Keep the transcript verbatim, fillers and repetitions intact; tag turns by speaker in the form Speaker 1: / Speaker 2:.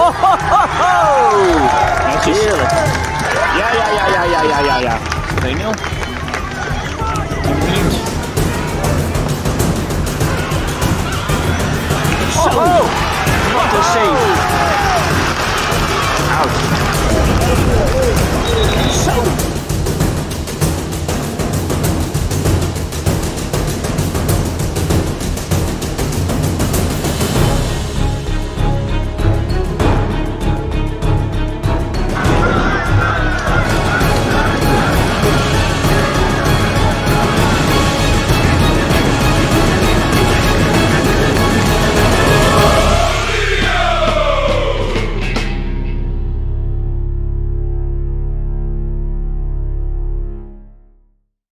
Speaker 1: Netjes.
Speaker 2: Heerlijk.
Speaker 1: Ja, ja, ja, ja, ja, ja, ja, ja. twee nul. Benieuwd. Zo.
Speaker 2: Oh,
Speaker 1: Wat een save.
Speaker 2: oud.
Speaker 1: Zo.